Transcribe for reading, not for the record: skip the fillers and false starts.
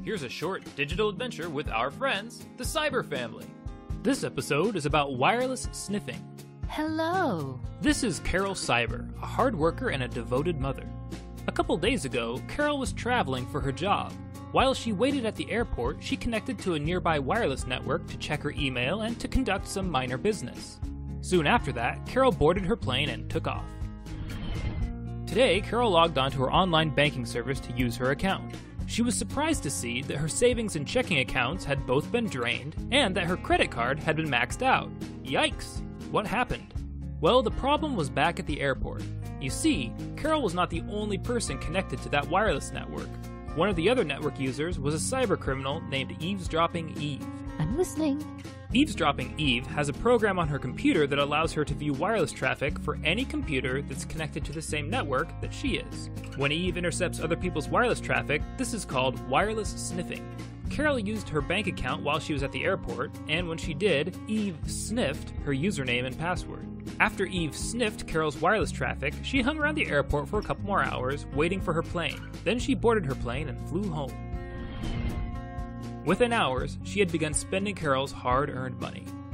Here's a short digital adventure with our friends, the Cyber Family. This episode is about wireless sniffing. Hello. This is Carol Cyber, a hard worker and a devoted mother. A couple days ago, Carol was traveling for her job. While she waited at the airport, she connected to a nearby wireless network to check her email and to conduct some minor business. Soon after that, Carol boarded her plane and took off. Today, Carol logged onto her online banking service to use her account. She was surprised to see that her savings and checking accounts had both been drained and that her credit card had been maxed out. Yikes! What happened? Well, the problem was back at the airport. You see, Carol was not the only person connected to that wireless network. One of the other network users was a cybercriminal named Eavesdropping Eve. I'm listening. Eavesdropping Eve has a program on her computer that allows her to view wireless traffic for any computer that's connected to the same network that she is. When Eve intercepts other people's wireless traffic, this is called wireless sniffing. Carol used her bank account while she was at the airport, and when she did, Eve sniffed her username and password. After Eve sniffed Carol's wireless traffic, she hung around the airport for a couple more hours, waiting for her plane. Then she boarded her plane and flew home. Within hours, she had begun spending Carol's hard-earned money.